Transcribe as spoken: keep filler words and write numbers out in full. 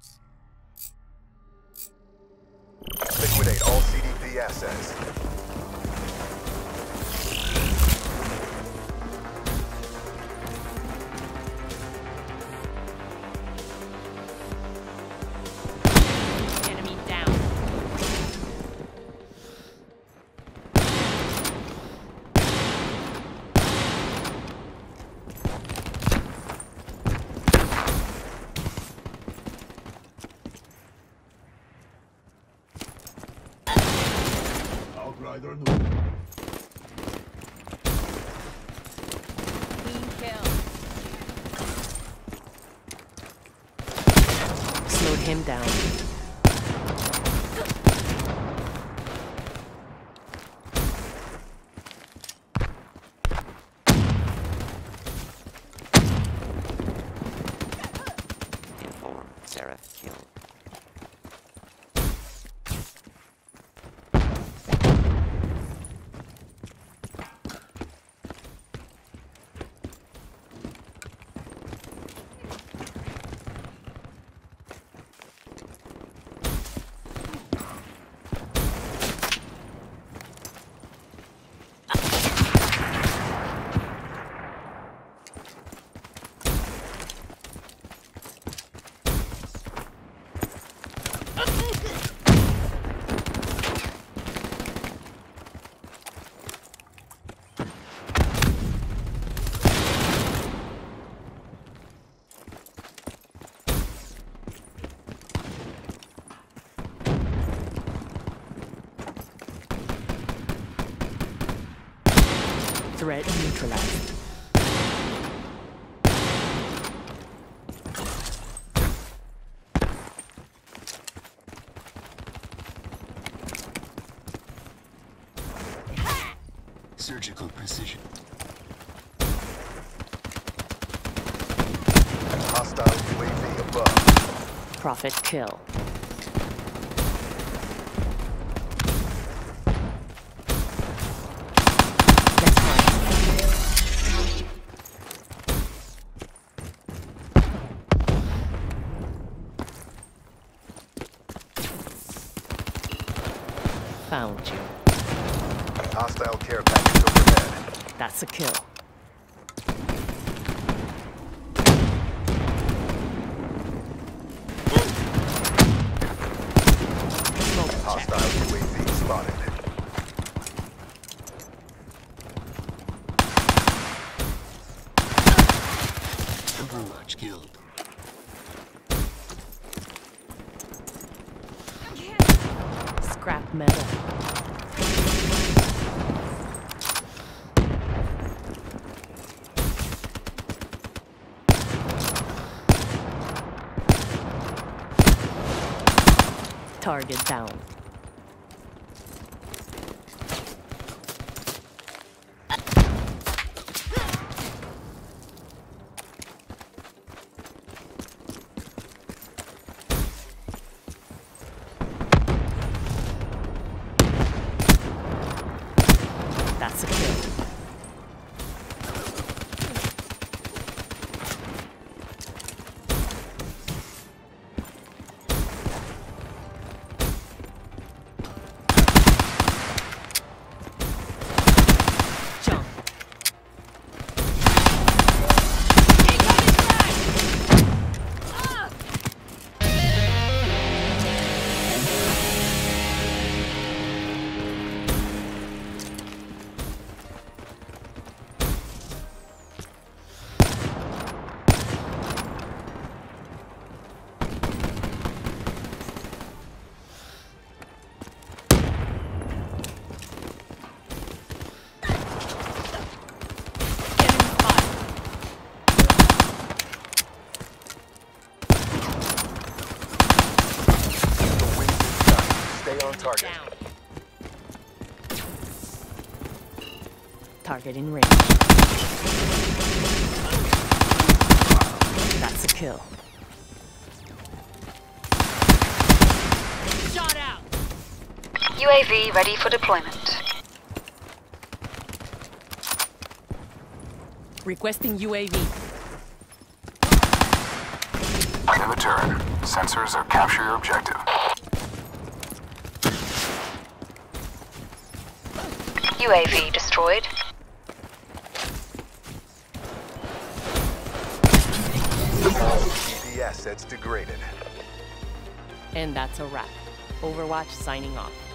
Liquidate all C D P assets. Enemy down. Outrider no. Clean kill. Slowed him down. Inform Sarah killed. Threat neutralized. Surgical precision. Hostile U A V above. Profit kill. That's fine. Found you. Hostile care package overhead. That's a kill. Smoke check. Hostile U A V spotted. Overwatch killed. Scrap metal. Target down. That's a kill. Jump. The wing is done. Stay on target. Down. Target in range. That's a kill. Shot out. U A V ready for deployment. Requesting U A V. Have a turn. Sensors are capture your objective. U A V destroyed. E P assets degraded. And that's a wrap. Overwatch signing off.